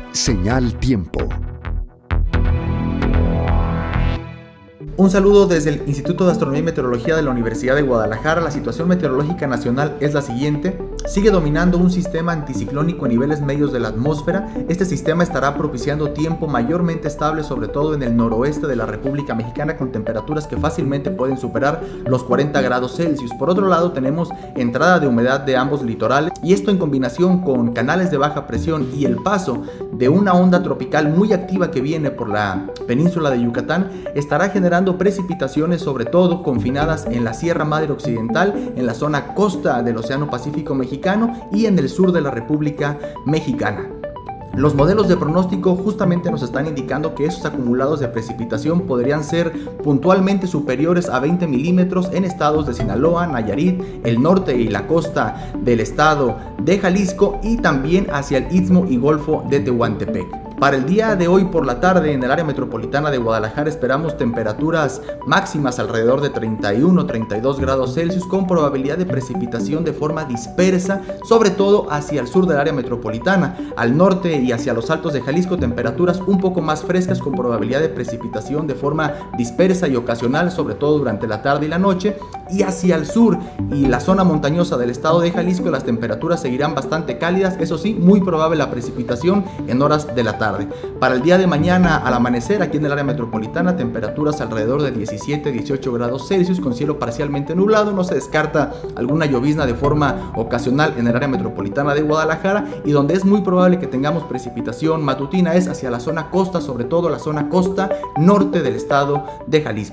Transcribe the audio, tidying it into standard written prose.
Señal Tiempo. Un saludo desde el Instituto de Astronomía y Meteorología de la Universidad de Guadalajara. La situación meteorológica nacional es la siguiente. Sigue dominando un sistema anticiclónico en niveles medios de la atmósfera. Este sistema estará propiciando tiempo mayormente estable, sobre todo en el noroeste de la República Mexicana, con temperaturas que fácilmente pueden superar los 40 grados Celsius. Por otro lado, tenemos entrada de humedad de ambos litorales, y esto en combinación con canales de baja presión y el paso de una onda tropical muy activa que viene por la península de Yucatán, estará generando precipitaciones, sobre todo confinadas en la Sierra Madre Occidental, en la zona costa del Océano Pacífico Mexicano y en el sur de la República Mexicana. Los modelos de pronóstico justamente nos están indicando que esos acumulados de precipitación podrían ser puntualmente superiores a 20 milímetros en estados de Sinaloa, Nayarit, el norte y la costa del estado de Jalisco, y también hacia el Istmo y Golfo de Tehuantepec. Para el día de hoy por la tarde, en el área metropolitana de Guadalajara esperamos temperaturas máximas alrededor de 31-32 grados Celsius, con probabilidad de precipitación de forma dispersa, sobre todo hacia el sur del área metropolitana. Al norte y hacia los altos de Jalisco, temperaturas un poco más frescas, con probabilidad de precipitación de forma dispersa y ocasional, sobre todo durante la tarde y la noche. Y hacia el sur y la zona montañosa del estado de Jalisco, las temperaturas seguirán bastante cálidas, eso sí, muy probable la precipitación en horas de la tarde. Para el día de mañana al amanecer, aquí en el área metropolitana, temperaturas alrededor de 17-18 grados Celsius, con cielo parcialmente nublado. No se descarta alguna llovizna de forma ocasional en el área metropolitana de Guadalajara, y donde es muy probable que tengamos precipitación matutina es hacia la zona costa, sobre todo la zona costa norte del estado de Jalisco.